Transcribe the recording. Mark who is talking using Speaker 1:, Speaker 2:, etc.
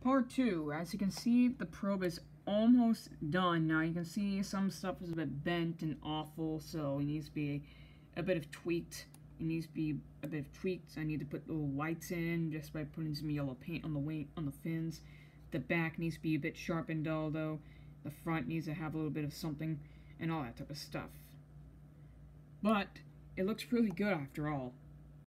Speaker 1: Part 2. As you can see, the probe is almost done. Now you can see some stuff is a bit bent and awful, so it needs to be a bit of tweaked. It needs to be a bit of tweaked. I need to put little lights in just by putting some yellow paint on the wing, on the fins. The back needs to be a bit sharp and dull though. The front needs to have a little bit of something and all that type of stuff. But it looks really good after all.